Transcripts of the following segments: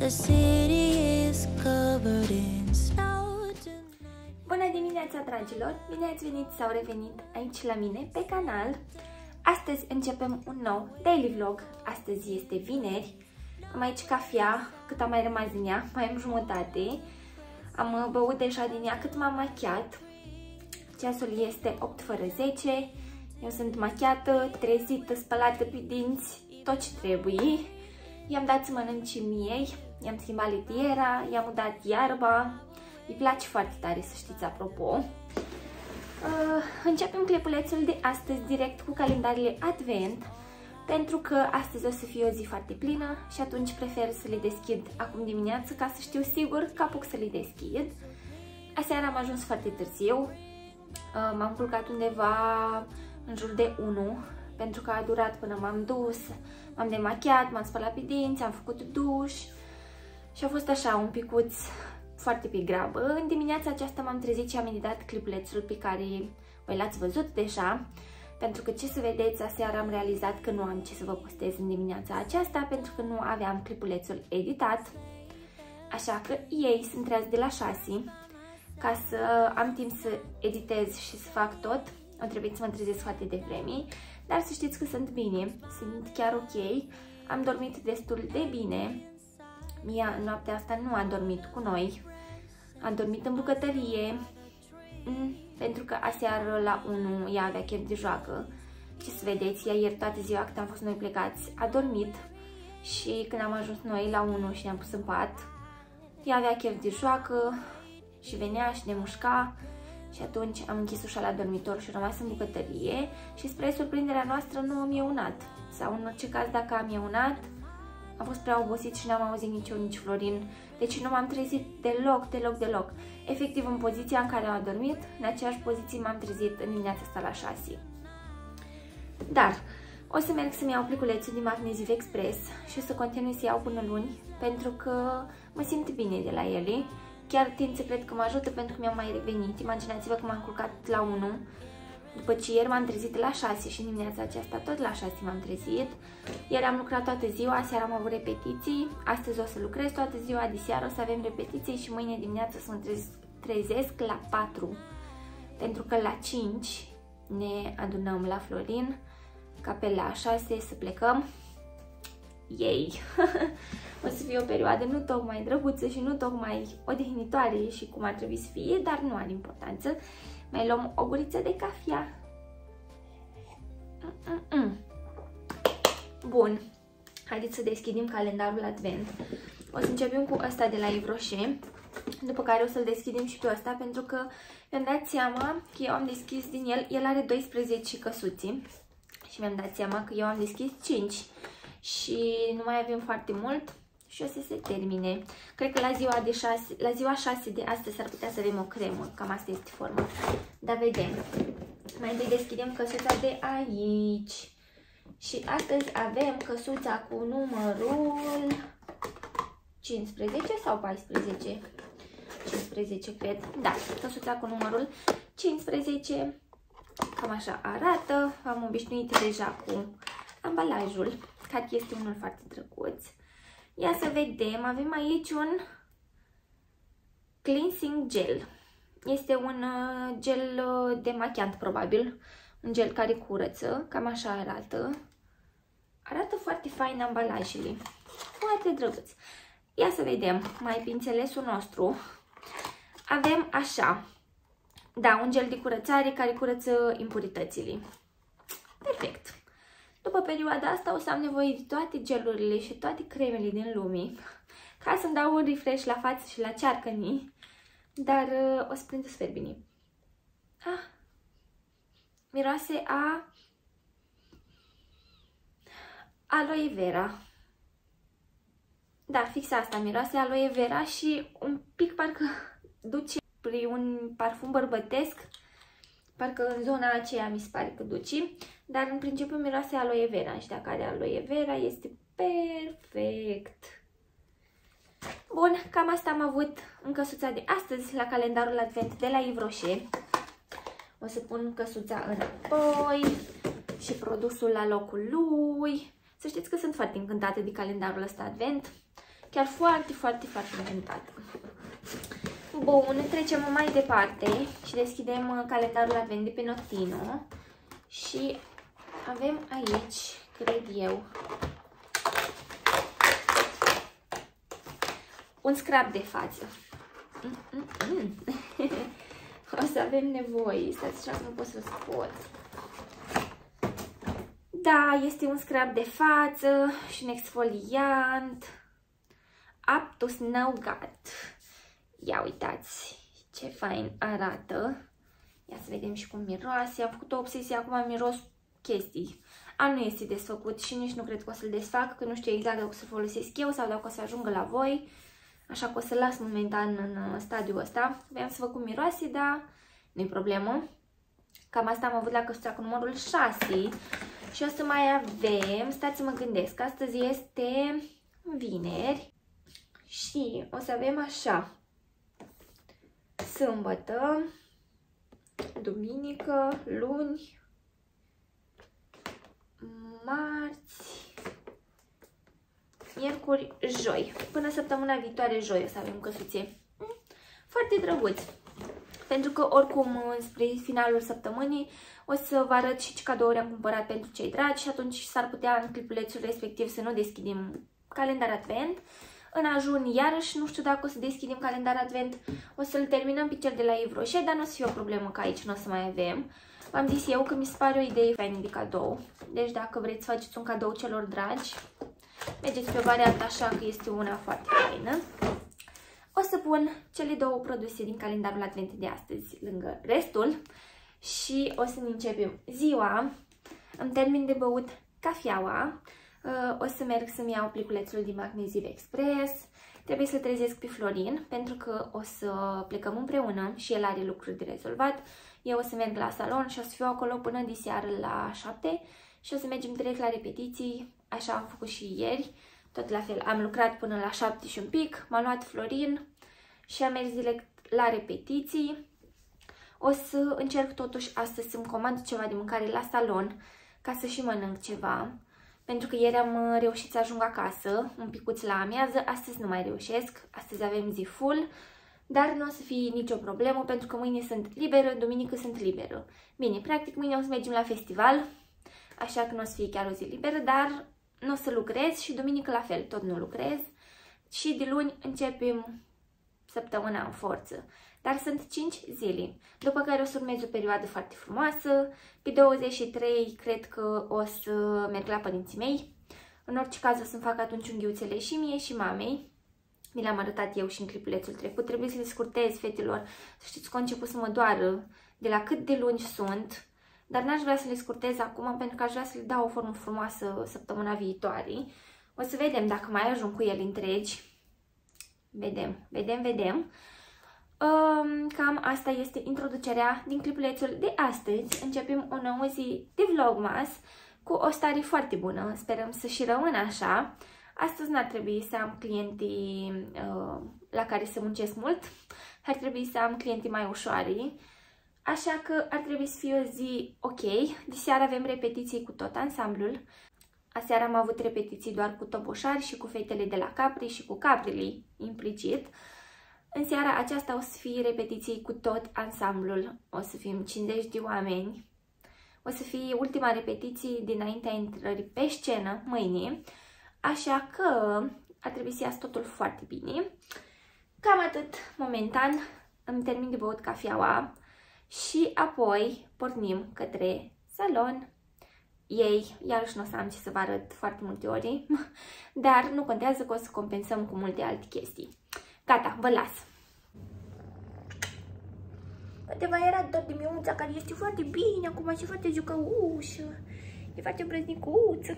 city is covered in snow tonight. Bună dimineața, dragilor! Bine ați venit sau revenit aici la mine pe canal. Astăzi începem un nou daily vlog. Astăzi este vineri. Am aici cafea, cât am mai rămas din ea, mai am jumătate. Am băut deja din ea cât m-am machiat. Ceasul este 8 fără 10. Eu sunt machiată, trezită, spălată pe dinți, tot ce trebuie. I-am dat să mănânci miei, i-am schimbat litiera, i-am udat iarba. Îi place foarte tare, să știți, apropo. Începem clipulețul de astăzi direct cu calendarele Advent, pentru că astăzi o să fie o zi foarte plină și atunci prefer să le deschid acum dimineață ca să știu sigur că apuc să le deschid. Aseară am ajuns foarte târziu, m-am culcat undeva în jur de 1, pentru că a durat până m-am dus, m-am demachiat, m-am spălat pe dinți, am făcut duș și a fost așa un picuț foarte pe grabă. În dimineața aceasta m-am trezit și am editat clipulețul pe care voi l-ați văzut deja, pentru că, ce să vedeți, aseară am realizat că nu am ce să vă postez în dimineața aceasta, pentru că nu aveam clipulețul editat, așa că ei sunt treați de la 6, ca să am timp să editez și să fac tot. O trebuie să mă trezesc foarte devreme, dar să știți că sunt bine, sunt chiar ok, am dormit destul de bine. Mia în noaptea asta nu a dormit cu noi, a dormit în bucătărie, pentru că aseară la 1 ea avea chef de joacă. Ce să vedeți, ea ieri toată ziua cât am fost noi plecați a dormit și când am ajuns noi la 1 și ne-am pus în pat, ea avea chef de joacă și venea și ne mușca. Și atunci am închis ușa la dormitor și am rămas în bucătărie și, spre surprinderea noastră, nu am ieunat. Sau în orice caz, dacă am ieunat, am fost prea obosit și n-am auzit nici eu, nici Florin. Deci nu m-am trezit deloc. Efectiv, în poziția în care am adormit, în aceeași poziție m-am trezit în dimineața asta la 6. Dar o să merg să-mi iau pliculețul din Magneziv Express și o să continui să iau până luni, pentru că mă simt bine de la ele. Chiar tind să cred că mă ajută, pentru că mi-am mai revenit. Imaginați-vă că m-am culcat la 1, după ce ieri m-am trezit la 6 și în dimineața aceasta tot la 6 m-am trezit. Ieri am lucrat toată ziua, seara am avut repetiții, astăzi o să lucrez toată ziua, diseară o să avem repetiții și mâine dimineață să mă trezesc la 4, pentru că la 5 ne adunăm la Florin, ca pe la 6 să plecăm. Yay! O să fie o perioadă nu tocmai drăguță și nu tocmai odihnitoare și cum ar trebui să fie, dar nu are importanță. Mai luăm o guriță de cafea. Bun, haideți să deschidem calendarul Advent. O să începem cu ăsta de la Yves Rocher, după care o să-l deschidem și pe ăsta, pentru că mi-am dat seama că eu am deschis din el are 12 căsuții și mi-am dat seama că eu am deschis 5 și nu mai avem foarte mult și o să se termine. Cred că la ziua 6 de astăzi s-ar putea să avem o cremă, cam asta este forma. Dar vedem. Mai întâi deschidem căsuța de aici. Și astăzi avem căsuța cu numărul 15 sau 14? 15, cred. Da, căsuța cu numărul 15. Cam așa arată. V-am obișnuit deja cu ambalajul, care este unul foarte drăguț. Ia să vedem, avem aici un cleansing gel. Este un gel demachiant, probabil. Un gel care curăță, cam așa arată. Arată foarte fain ambalajele. Foarte drăguț. Ia să vedem, mai pe înțelesul nostru. Avem așa. Da, un gel de curățare care curăță impuritățile. Perfect. După perioada asta o să am nevoie de toate gelurile și toate cremele din lume ca să-mi dau un refresh la față și la cearcănii, dar o să prindă super bine. Miroase a aloe vera. Da, fix asta, miroase aloe vera și un pic parcă duce un parfum bărbătesc. Parcă în zona aceea mi se pare că duce, dar în principiu miroase aloe vera și dacă are aloe vera este perfect. Bun, cam asta am avut în căsuța de astăzi la calendarul Advent de la Yves Rocher. O să pun căsuța înapoi și produsul la locul lui. Să știți că sunt foarte încântată de calendarul ăsta Advent. Chiar foarte, foarte, foarte inventată. Bun, trecem mai departe și deschidem calendarul advent de pe Notino. Și avem aici, cred eu, un scrap de față. O să avem nevoie, stați așa că nu pot să scot. Da, este un scrap de față și un exfoliant. Aptus Nougat. Ia uitați ce fain arată. Ia să vedem și cum miroase. Am făcut o obsesie, acum miros chestii. Nu este desfăcut și nici nu cred că o să-l desfac, că nu știu exact dacă o să folosesc eu sau dacă o să ajungă la voi. Așa că o să las momentan în stadiul ăsta. Vreau să văd cum miroase, dar nu-i problemă. Cam asta am avut la căsuța cu numărul 6. Și o să mai avem, stați să mă gândesc, astăzi este vineri și o să avem așa, sâmbătă, duminică, luni, marți, miercuri, joi. Până săptămâna viitoare, joi, o să avem căsuțe. Foarte drăguț. Pentru că, oricum, spre finalul săptămânii, o să vă arăt și ce cadouri am cumpărat pentru cei dragi și atunci s-ar putea în clipulețul respectiv să nu deschidem calendar advent. În ajun, iarăși, nu știu dacă o să deschidem calendar advent, o să-l terminăm pe cel de la Yves Rocher, dar nu o să fie o problemă că aici nu o să mai avem. V-am zis eu că mi se pare o idee faină de cadou, deci dacă vreți să faceți un cadou celor dragi, mergeți pe varianta așa că este una foarte faină. O să pun cele două produse din calendarul advent de astăzi lângă restul și o să ne începem ziua. Îmi termin de băut cafeaua. O să merg să-mi iau pliculețul din Magneziv Express. Trebuie să-l trezesc pe Florin pentru că o să plecăm împreună și el are lucruri de rezolvat. Eu o să merg la salon și o să fiu acolo până diseară la 7 și o să mergem direct la repetiții. Așa am făcut și ieri. Tot la fel, am lucrat până la 7 și un pic, m-a luat Florin și am mers direct la repetiții. O să încerc totuși astăzi să-mi comand ceva de mâncare la salon ca să și mănânc ceva. Pentru că ieri am reușit să ajung acasă, un picuț la amiază, astăzi nu mai reușesc, astăzi avem zi full, dar nu o să fie nicio problemă pentru că mâine sunt liberă, duminică sunt liberă. Bine, practic mâine o să mergem la festival, așa că nu o să fie chiar o zi liberă, dar nu o să lucrez și duminică la fel, tot nu lucrez. Și de luni începem săptămâna în forță. Dar sunt 5 zile, după care o să urmez o perioadă foarte frumoasă. Pe 23 cred că o să merg la părinții mei. În orice caz o să-mi fac atunci unghiuțele și mie și mamei. Mi le-am arătat eu și în clipulețul trecut. Trebuie să le scurtez, fetelor. Să știți că a început să mă doară de la cât de lungi sunt. Dar n-aș vrea să le scurtez acum pentru că aș vrea să le dau o formă frumoasă săptămâna viitoare. O să vedem dacă mai ajung cu ele întregi. Vedem. Cam asta este introducerea din clipulețul de astăzi. Începem o nouă zi de vlogmas cu o stare foarte bună. Sperăm să și rămână așa. Astăzi n-ar trebui să am clienții la care să muncesc mult. Ar trebui să am clienții mai ușoare. Așa că ar trebui să fie o zi ok. Diseară avem repetiții cu tot ansamblul. Aseară am avut repetiții doar cu toboșari și cu fetele de la Capri și cu Caprile implicit. În seara aceasta o să fie repetiții cu tot ansamblul. O să fim 50 de oameni. O să fie ultima repetiție dinaintea intrării pe scenă mâine. Așa că ar trebui să iasă totul foarte bine. Cam atât momentan. Îmi termin de băut cafeaua și apoi pornim către salon. Ei, iarăși nu o să am ce să vă arăt foarte multe ori, dar nu contează că o să compensăm cu multe alte chestii. Gata, vă las! Poate v-ai arătat de miuța care este foarte bine, acum și foarte jucăușă, e foarte brăznicuță.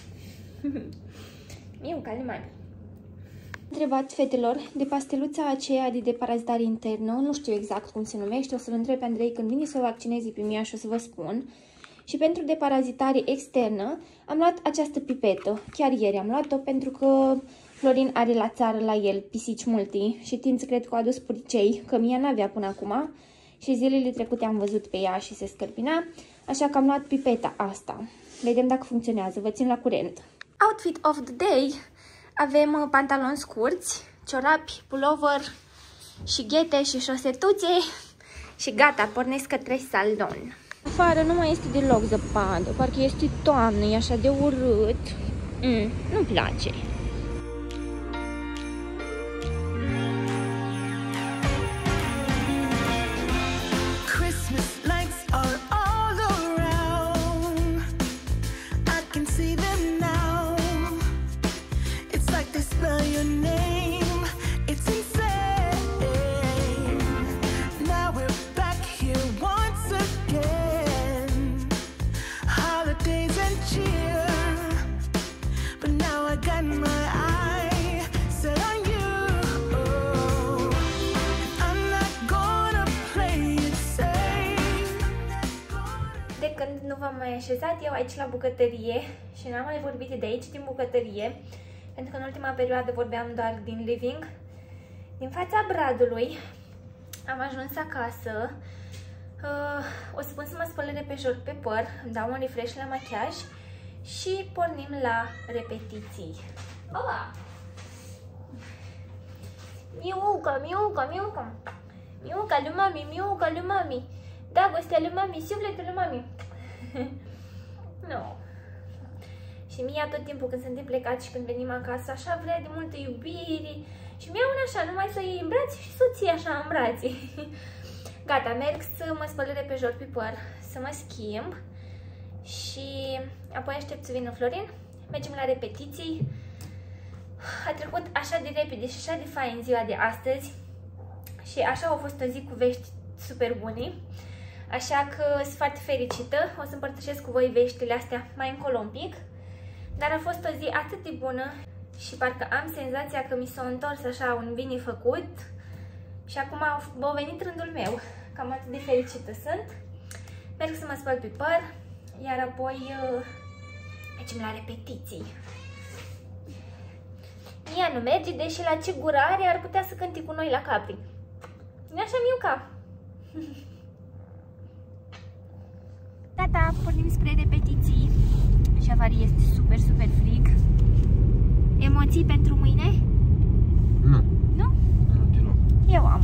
Miuca, limani. Întrebați, fetelor, de pasteluța aceea de deparazitare internă, nu știu exact cum se numește, o să-l întreb pe Andrei când vine să o vaccineze pe mine și o să vă spun. Și pentru deparazitare externă am luat această pipetă, chiar ieri am luat-o pentru că Florin are la țară la el pisici multe și Tinț cred că a adus puricei, că mie n-avea până acum și zilele trecute am văzut pe ea și se scărpina, așa că am luat pipeta asta. Vedem dacă funcționează, vă țin la curent. Outfit of the day! Avem pantaloni scurți, ciorapi, pulover și ghete și șosetuțe și gata, pornesc către salon. Afară nu mai este deloc zăpadă, parcă este toamnă, e așa de urât. Nu-mi place. Nu v-am mai așezat eu aici la bucătărie și n-am mai vorbit de aici din bucătărie, pentru că în ultima perioadă vorbeam doar din living. Din fața bradului am ajuns acasă, o să pun să mă spăl repejor pe păr, îmi dau un refresh la machiaj și pornim la repetiții. Ola! Miuca, miuca, miuca! Miuca lui mami, miuca lui mami! Dragostea lui mami, sufletul lui mami! No. Și Mia tot timpul când suntem plecați și când venim acasă, așa vrea de multă iubire și mi-au un așa, numai să iei în brațe și soții așa în brațe. Gata, merg să mă spăl repejor pe păr, să mă schimb și apoi aștept să vină Florin, mergem la repetiții. A trecut așa de repede și așa de fain ziua de astăzi și așa a fost o zi cu vești super bune. Așa că sunt foarte fericită, o să împărtășesc cu voi veștile astea mai încolo un pic. Dar a fost o zi atât de bună și parcă am senzația că mi s-a întors așa un bine făcut. Și acum a venit rândul meu, cam atât de fericită sunt. Merg să mă spăl pe păr, iar apoi mergem la repetiții. Mia nu merge, deși la ce gură are ar putea să cânte cu noi la Capri. Nu așa, Miuca? Gata, pornim spre repetiții și afară este super, super frig. Emoții pentru mâine? Nu. Nu? Nu, deloc. Eu am.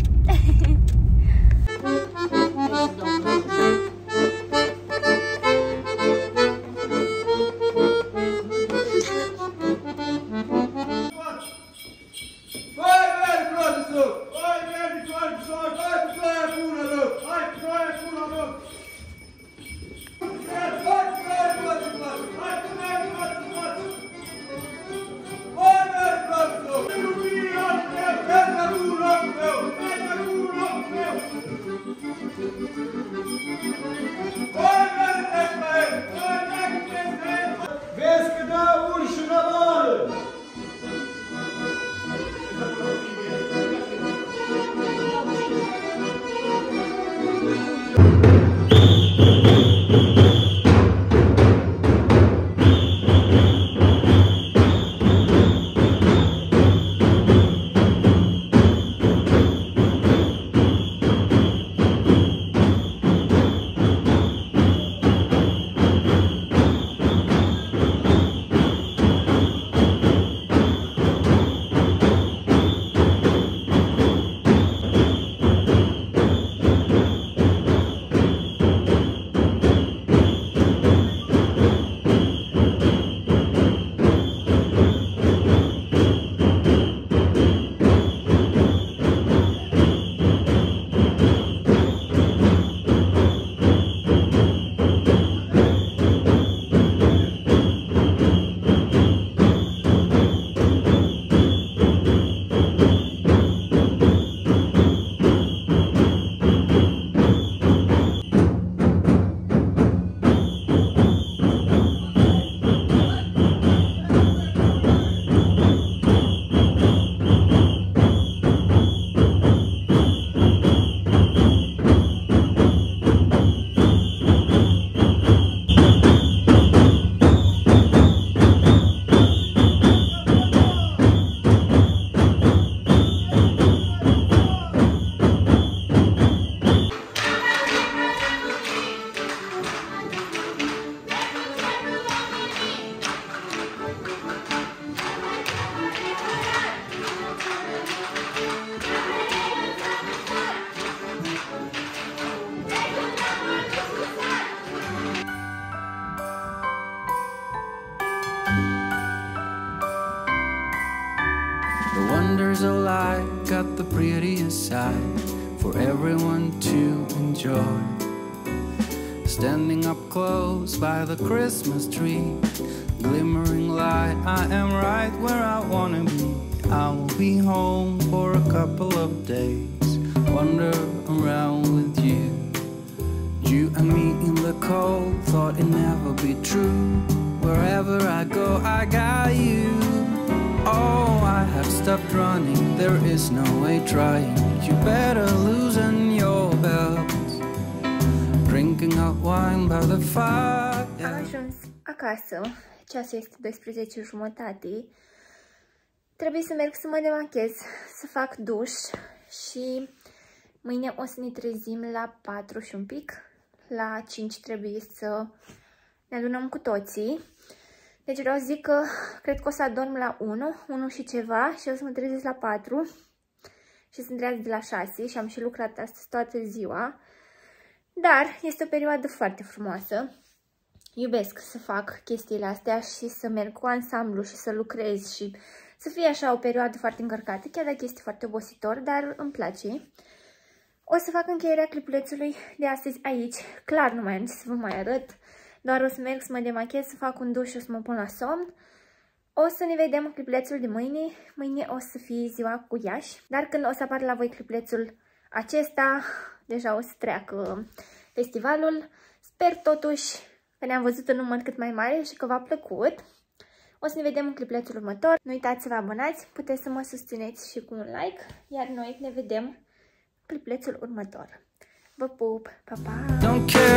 The wonders of life got the prettiest side for everyone to enjoy. Standing up close by the Christmas tree, glimmering light, I am right where I wanna be. I will be home for a couple of days, wander around with you. You and me in the cold, thought it'd never be true. Wherever I go, I got you. Oh, I have stopped running, there is no way trying. You better loosen your belts, drinking hot wine by the fire. Am ajuns acasă, ceasul este 12:30. Trebuie să merg să mă demachez, să fac duș și mâine o să ne trezim la 4 și un pic. La 5 trebuie să ne adunăm cu toții. Deci vreau să zic că cred că o să adorm la 1 și ceva și o să mă trezesc la 4 și sunt trează de la 6 și am și lucrat astăzi toată ziua. Dar este o perioadă foarte frumoasă. Iubesc să fac chestiile astea și să merg cu ansamblu și să lucrez și să fie așa o perioadă foarte încărcată, chiar dacă este foarte obositor, dar îmi place. O să fac încheierea clipulețului de astăzi aici. Clar nu mai am ce să vă mai arăt, doar o să merg să mă demachez, să fac un duș și o să mă pun la somn. O să ne vedem în clipulețul de mâine. Mâine o să fie ziua cu Iași, dar când o să apară la voi clipulețul acesta, deja o să treacă festivalul. Sper totuși că ne-am văzut în număr cât mai mare și că v-a plăcut. O să ne vedem în clipulețul următor. Nu uitați să vă abonați, puteți să mă susțineți și cu un like, iar noi ne vedem în clipulețul următor. Vă pup, pa, pa!